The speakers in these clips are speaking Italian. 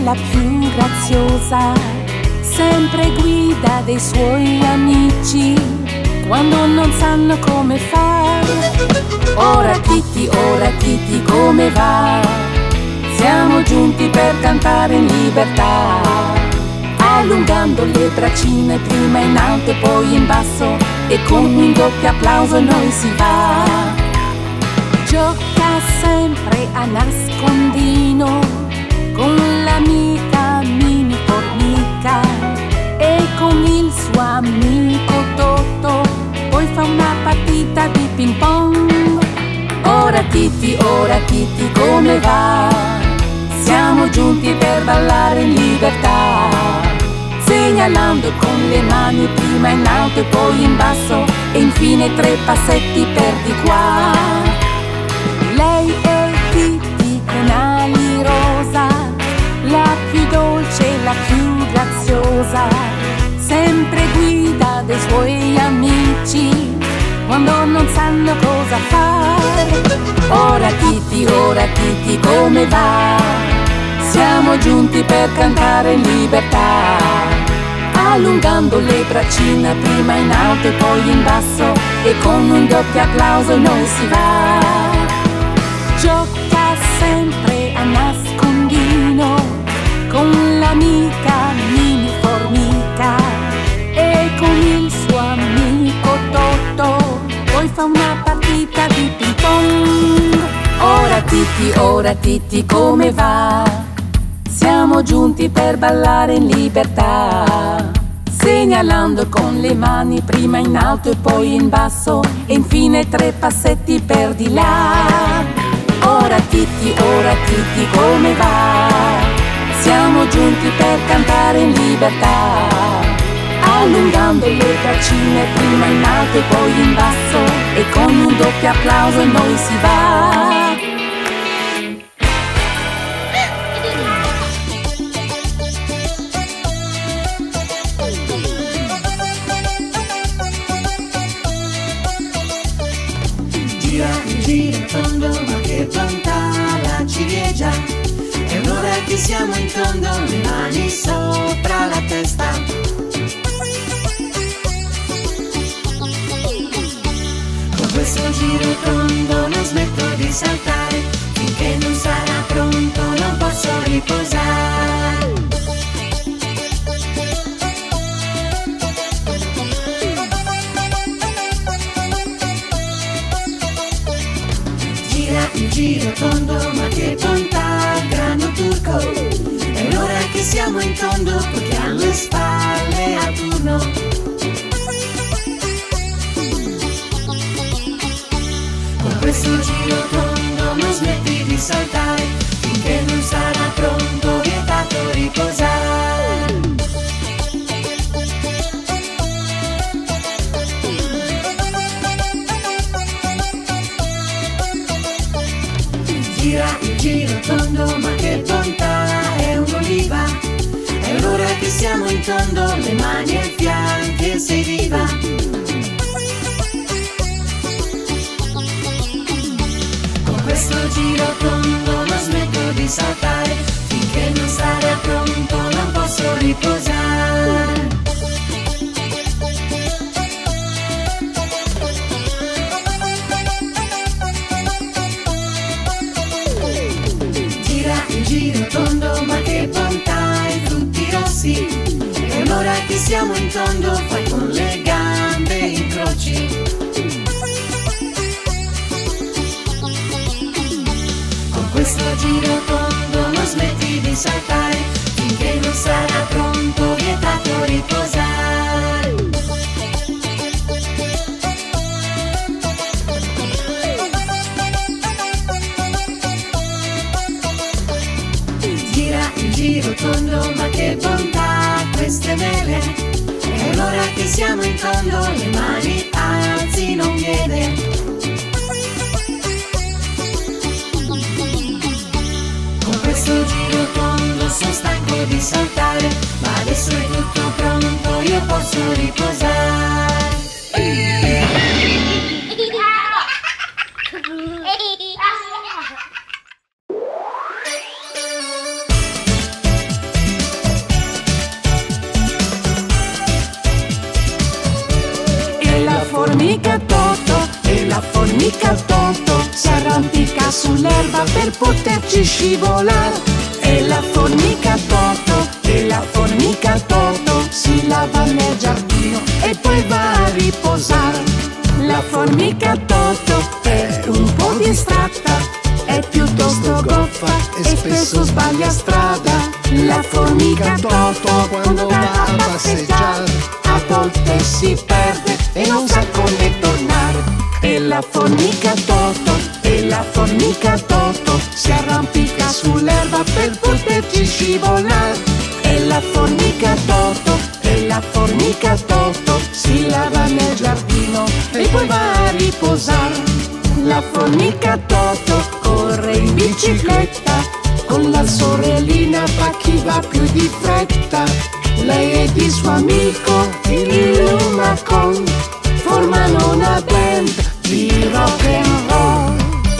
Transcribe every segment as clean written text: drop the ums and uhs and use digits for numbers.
la più graziosa, sempre guida dei suoi amici quando non sanno come fare. Ora Titti, come va? Siamo giunti per cantare in libertà, allungando le braccine prima in alto e poi in basso, e con un doppio applauso noi si va. Gioca sempre a nascondino con l'amica Mini Formica e con il suo amico Totto, poi fa una partita di ping pong. Ora Titti, come va? Siamo giunti per ballare in libertà, segnalando con le mani prima in alto e poi in basso, e infine 3 passetti per di qua. Lei è Titti con ali rosa, la più dolce e la più graziosa, sempre guida dei suoi amici quando non sanno cosa fare. Ora Titti, come va? Siamo giunti per cantare in libertà, allungando le braccine prima in alto e poi in basso, e con un doppio applauso noi si va. Gioca sempre a nascondino con l'amica Mini Formica e con il suo amico Totto, poi fa una partita di ping pong. Ora Titti, come va? Siamo giunti per ballare in libertà, segnalando con le mani prima in alto e poi in basso, e infine 3 passetti per di là. Ora Titti, come va? Siamo giunti per cantare in libertà, allungando le braccine prima in alto e poi in basso, e con un doppio applauso noi si va. Gira tondo, ma che bontà la ciliegia. È un'ora che siamo in tondo, le mani sopra la testa. Con questo giro tondo non smetto di saltare, finché non sarà pronto non posso riposare. Il giro tondo, ma che bontà, grano turco. È l'ora che siamo in tondo, perché alle spalle a turno. Con questo giro tondo non smetti di saltare, finché non sarà pronto, vietato riposare. Il giro tondo, ma che bontà, è un'oliva. È l'ora che siamo in tondo, le mani ai fianchi e sei viva. Con questo giro tondo non smetto di saltare, finché non sarà pronto non posso riposare. Il giro tondo, ma che bontà, i frutti rossi. È l'ora che siamo in tondo, fai con le gambe incroci. Con questo giro tondo non smetti di saltare, finché non sarà pronto, vietato riposare. Il giro tondo, ma che bontà, queste mele. È l'ora che siamo in tondo, le mani alzino un piede. Con questo giro tondo sono stanco di saltare, ma adesso è tutto pronto, io posso riposare. formica Toto si arrampica sull'erba per poterci scivolare. E la formica Toto, e la formica Toto si lava nel giardino e poi va a riposare. La formica Toto è un po' distratta, è piuttosto goffa e spesso sbaglia strada. La formica Toto quando va a passeggiare a volte si perde e non sa come tornare. E la formica Toto, e la formica Toto si arrampica sull'erba per poterci scivolare. E la formica Toto, e la formica Toto si lava nel giardino e poi va a riposare. La formica Toto corre in bicicletta, con la sorellina fa chi va più di fretta. Lei ed il suo amico, il lumacon, formano una band di rock and roll.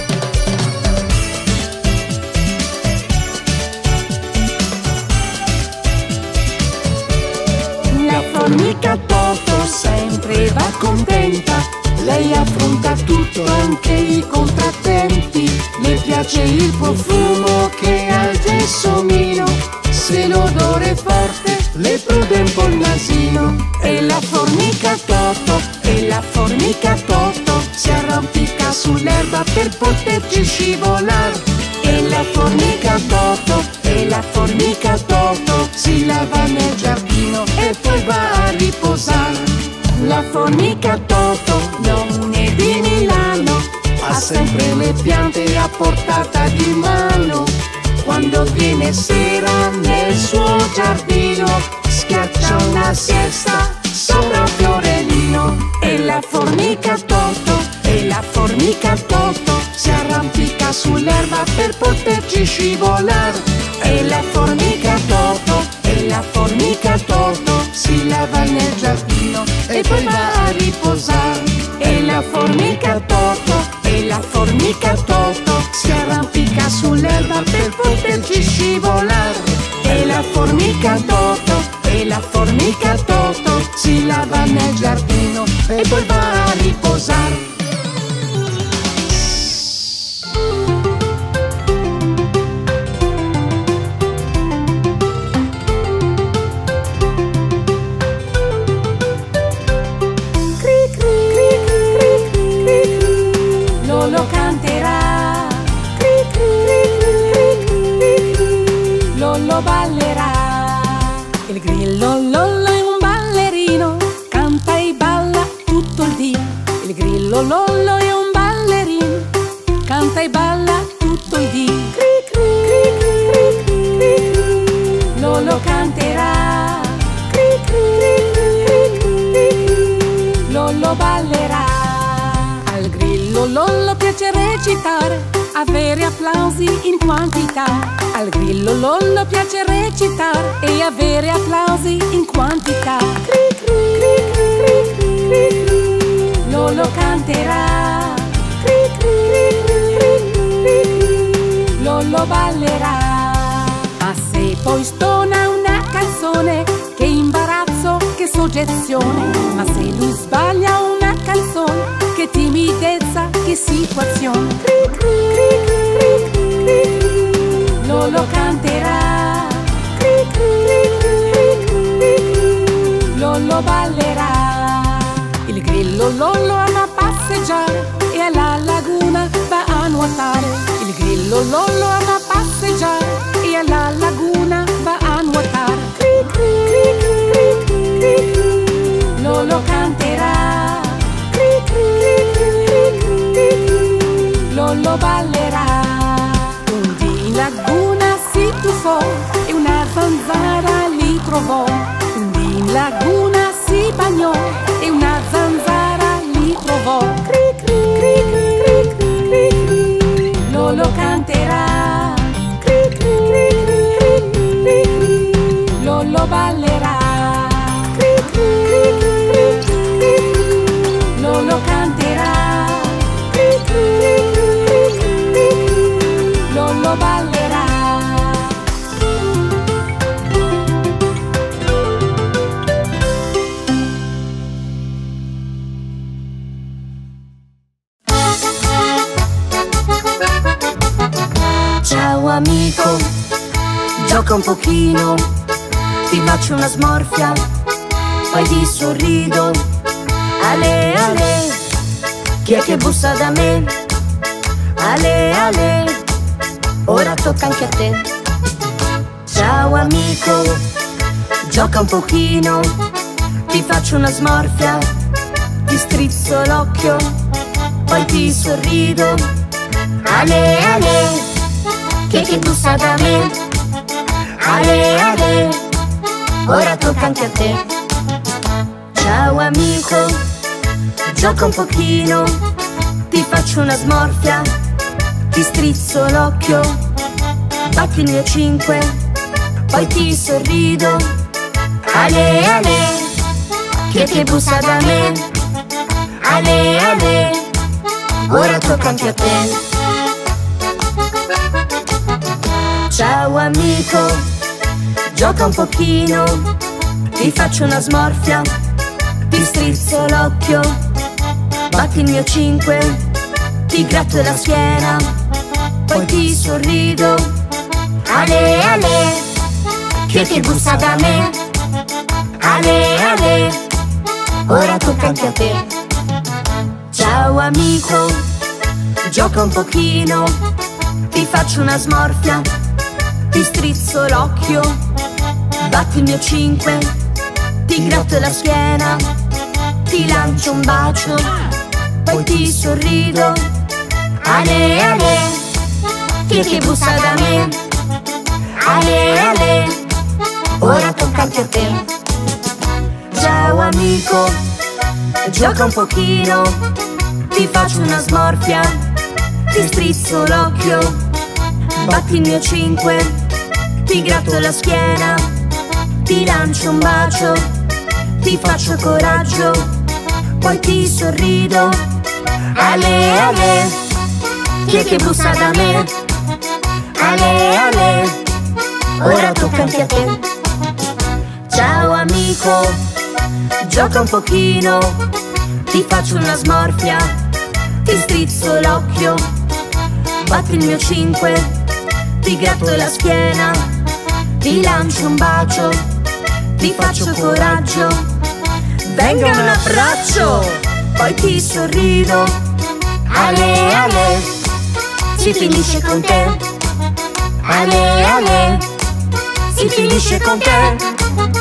La formica Toto sempre va contenta, lei affronta tutto, anche i contrattempi. Le piace il profumo che ha il gelsomino, se l'odore è forte le prude un po' il nasino. E la formica Toto, e la formica Toto si arrampica sull'erba per poterci scivolare. E la formica Toto, e la formica Toto si lava nel giardino e poi va a riposare. La formica Toto non è di Milano, ha sempre le piante a portata di mano. Quando viene sera nel suo giardino schiaccia una siesta sopra un fiorellino. E la formica Toto, e la formica Toto si arrampica sull'erba per poterci scivolare. E la formica Toto, e la formica Toto si lava nel giardino e poi va a riposare. E la formica Toto, e la formica Toto si arrampica sull'erba per poterci scivolare. E la formica Toto, e la formica Toto si lava nel giardino e poi va a riposare. Lollo canterà, Lollo ballerà. Il grillo Lollo è un ballerino, canta e balla tutto il dì. Il grillo Lollo è un ballerino, canta e balla tutto il dì. Lollo canterà, Lollo ballerà. Al grillo Lollo piace recitare, avere applausi in quantità. Al grillo Lollo piace recitare e avere applausi in quantità. Lollo canterà, Lollo ballerà. Ma se poi stona una canzone, che imbarazzo, che soggezione. Ma se lui sbaglia una canzone, che timidezza, che situazione. Lollo canterà, Lollo ballerà. Il grillo Lollo ama passeggiare e alla laguna va a nuotare. Il grillo Lollo ama passeggiare e alla laguna va a nuotare. Lollo canterà, Lollo ballerà. Un dì in laguna si tuffò e una zanzara li trovò. Un dì in laguna si bagnò e una zanzara li trovò. Lollo canterà, Lollo ballerà. Lollo canterà, Lollo ballerà. pochino, ti faccio una smorfia, poi ti sorrido. Ale, ale, chi è che bussa da me? Ale, ale, ora tocca anche a te. Ciao amico, gioca un pochino, ti faccio una smorfia, ti strizzo l'occhio, poi ti sorrido. Ale, ale, chi è che bussa da me? Ale, ale, ora tocca anche a te. Ciao amico, gioca un pochino, ti faccio una smorfia, ti strizzo l'occhio, batti il mio 5, poi ti sorrido. Ale, ale, chi è che bussa da me? Ale, ale, ora tocca anche a te. Ciao amico, gioca un pochino, ti faccio una smorfia, ti strizzo l'occhio, batti il mio 5, ti gratto la schiena, poi ti sorrido. Ale, ale, chi è che bussa da me? Ale, ale, ora tocca anche a te. Ciao amico, gioca un pochino, ti faccio una smorfia, ti strizzo l'occhio, batti il mio 5, ti gratto la schiena, ti lancio un bacio, poi ti sorrido. Ale, ale, chi è che bussa da me? Ale, ale, ora tocca anche a te. Ciao amico, gioca un pochino, ti faccio una smorfia, ti strizzo l'occhio, batti il mio 5, ti gratto la schiena, ti lancio un bacio, ti faccio coraggio, poi ti sorrido. Ale, ale, chi è che bussa da me? Ale, ale, ora tocca anche a te. Ciao amico, gioca un pochino, ti faccio una smorfia, ti strizzo l'occhio, batti il mio 5, ti gratto la schiena, ti lancio un bacio, ti faccio coraggio, venga un abbraccio, poi ti sorrido. Ale, ale, si finisce con te. Ale, ale, si finisce con te.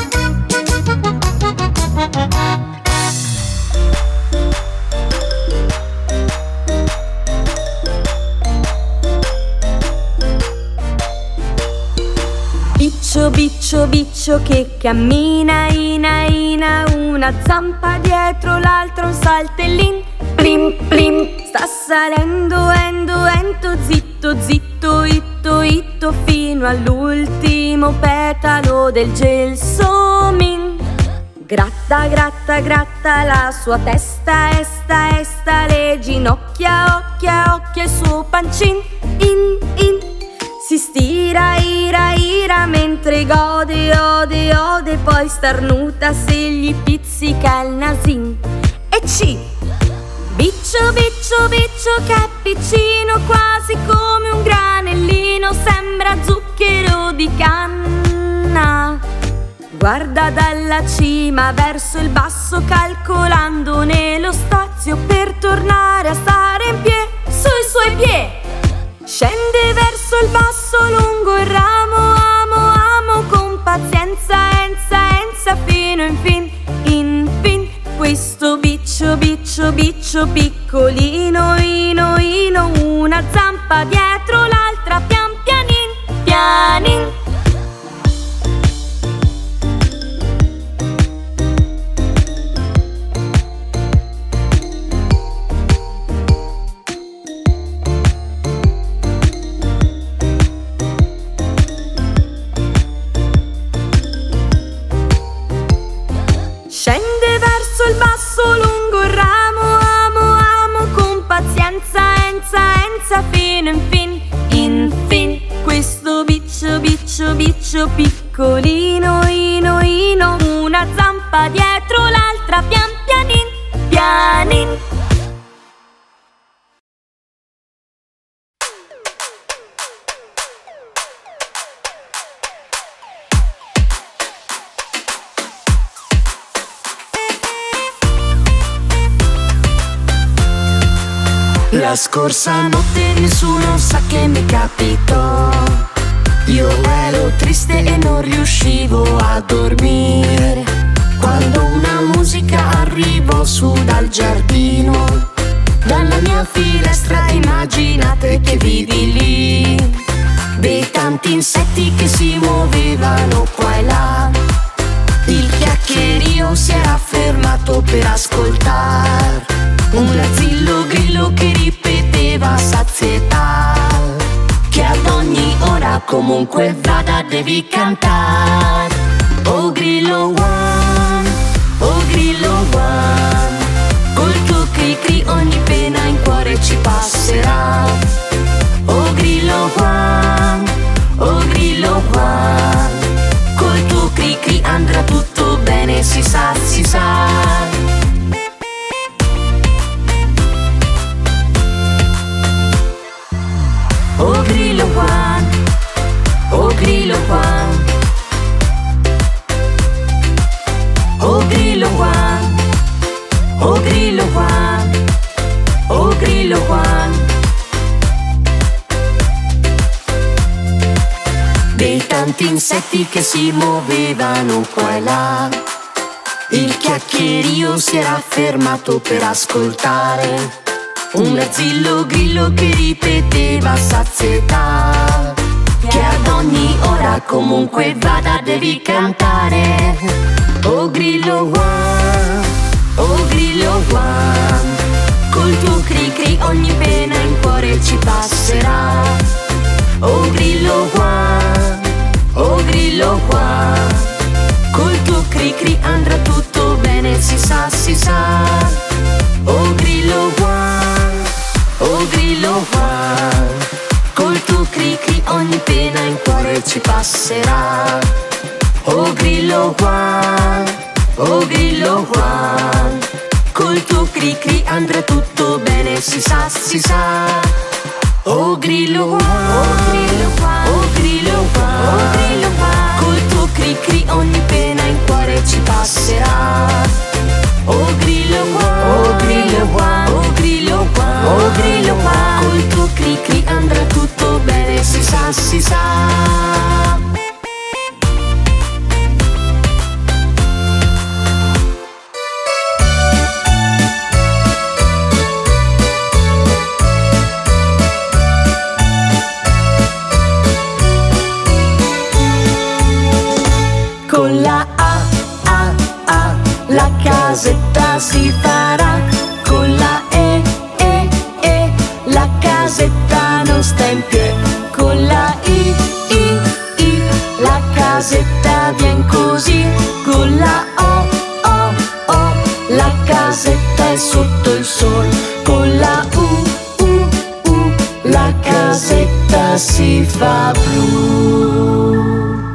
Biccio, biccio, biccio che cammina, ina, ina, una zampa dietro l'altra, un saltellin, plim, plim. Sta salendo, endo, ento, zitto, zitto, itto, itto, fino all'ultimo petalo del gelsomino. Gratta, gratta, gratta la sua testa, esta, esta, le ginocchia, occhia, occhia, il suo pancin, in, in. Si stira, ira, ira, mentre gode, ode, ode, poi starnuta se gli pizzica il nasin. E C. Biccio, biccio, biccio che è piccino, quasi come un granellino, sembra zucchero di canna. Guarda dalla cima verso il basso, calcolandone lo spazio per tornare a stare in piedi sui suoi piedi. Scende verso il basso lungo il ramo, amo, amo, con pazienza, enza, enza, fino in fin. Questo biccio, biccio, biccio piccolino, ino, ino, una zampa dietro l'altra, pian pianin, pianin. Scende verso il basso lungo il ramo, amo, amo, con pazienza, enza, enza, fino in fin. Questo biccio, biccio, biccio piccolino, ino, ino, una zampa dietro l'altra, pian pianin, pianin. La scorsa notte nessuno sa che mi capitò. Io ero triste e non riuscivo a dormire, quando una musica arrivò su dal giardino. Dalla mia finestra immaginate che vidi lì dei tanti insetti che si muovevano qua e là. Il chiacchierio si era fermato per ascoltare un arzillo grillo che ripeteva a sazietà che ad ogni ora comunque vada devi cantare. Oh grillo one, oh grillo one, col tuo cri cri ogni pena in cuore ci passerà. Oh grillo one, oh grillo one, col tuo cri cri andrà tutto bene, si sa, si sa. Oh grillo one, oh grillo one, oh grillo one, oh grillo one, oh grillo one. Dei tanti insetti che si muovevano qua e là, il chiacchierio si era fermato per ascoltare un arzillo grillo che ripeteva a sazietà che ad ogni ora comunque vada devi cantare. Oh grillo one, oh grillo one, col tuo cri cri ogni pena in cuore ci passerà. Oh grillo one, oh grillo one, col tuo cri cri andrà tutto bene, si sa, si sa. Oh grillo one, oh grillo one, col tuo cri cri ogni pena in cuore ci passerà. Oh grillo one, oh grillo one, col tuo cri cri andrà tutto bene, si sa, si sa. Oh grillo one, oh grillo one, oh grillo one, oh grillo one, col tuo cri cri ogni pena in cuore ci passerà. Oh grillo one, oh grillo one, oh grillo one, oh grillo one, col tuo cri cri andrà tutto bene, si sa, si sa. Con la A, A, A, la casetta si farà. Con la E, la casetta non sta in piedi. Con la I, la casetta vien così. Con la O, la casetta è sotto il sole. Con la U, la casetta si fa blu.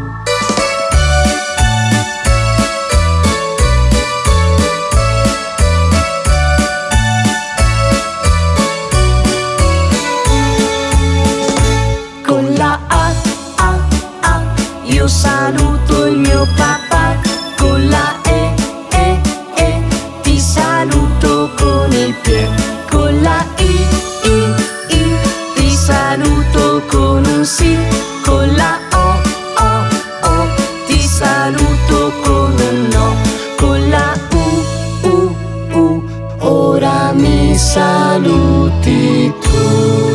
Io saluto il mio papà. Con la E, ti saluto con il piede. Con la I, ti saluto con un sì. Con la O, ti saluto con un no. Con la U, ora mi saluti tu.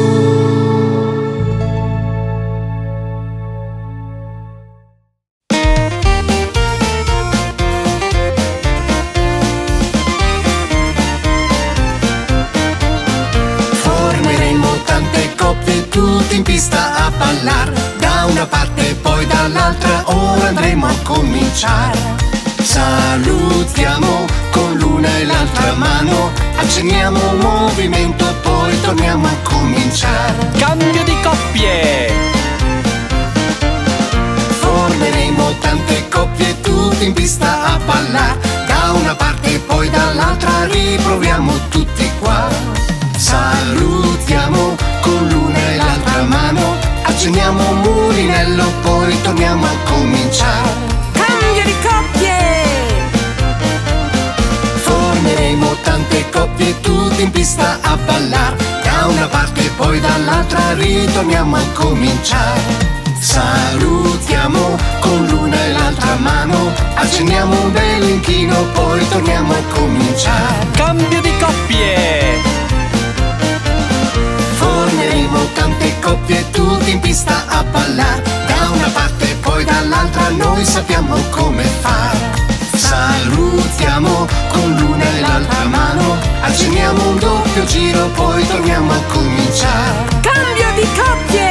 Tutti in pista a ballar, da una parte e poi dall'altra, ora andremo a cominciare. Salutiamo con l'una e l'altra mano, accenniamo un movimento, poi torniamo a cominciare. Cambio di coppie! Formeremo tante coppie, tutti in pista a ballar, da una parte e poi dall'altra, riproviamo tutti qua. Salutiamo con l'una e l'altra mano, accenniamo un mulinello, poi torniamo a cominciare. Cambio di coppie! Formeremo tante coppie, tutti in pista a ballar, da mattina ritorniamo a cominciare. Salutiamo con l'una e l'altra mano, accendiamo un bel inchino, poi torniamo a cominciare. Cambio di coppie! Formeremo tante coppie tutti in pista a ballare, da una parte e poi dall'altra noi sappiamo come fare. Salutiamo con l'una e l'altra mano, accendiamo un doppio giro, poi torniamo a cominciare. Cambio di coppie!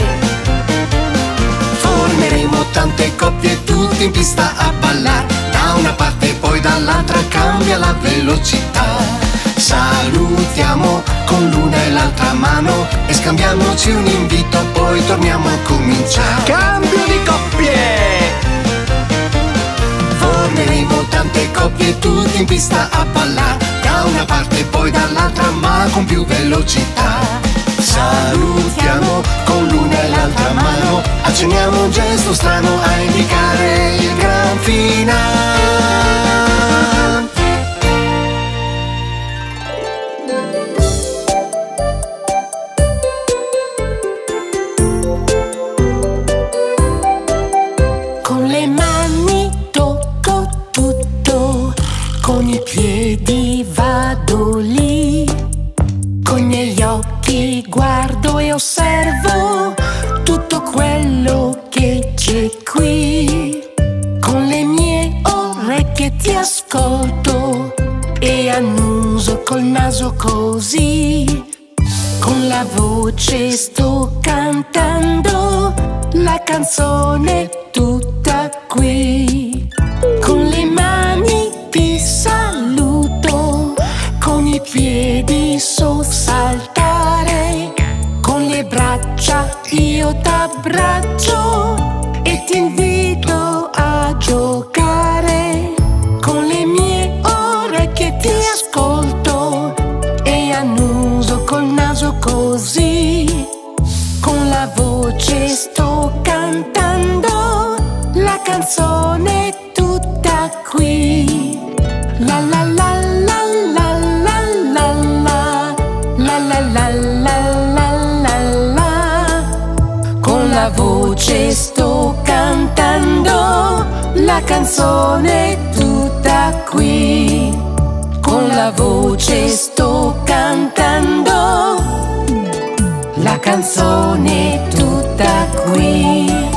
Formeremo tante coppie tutti in pista a ballare, da una parte e poi dall'altra cambia la velocità. Salutiamo con l'una e l'altra mano e scambiamoci un invito, poi torniamo a cominciare. Cambio di coppie! Formeremo tante coppie tutti in pista a ballare, da una parte e poi dall'altra ma con più velocità. Salutiamo con l'una e l'altra mano, accendiamo un gesto strano a indicare il gran finale. Con le mani tocco tutto, con i piedi vado lì, con i miei occhi guardo e osservo tutto quello che c'è qui. Con le mie orecchie ti ascolto e annuso col naso così. Con la voce sto cantando la canzone tutta qui. Con le mani ti saluto, con i piedi so saltare, con le braccia io t'abbraccio e ti invito a giocare. Con le mie orecchie ti ascolto e annuso col naso così. Con la voce sto cantando la canzone tutta qui. La la la la la la la la la la la la la la. Con la voce sto cantando la canzone tutta qui. Con la voce sto cantando la canzone tutta qui.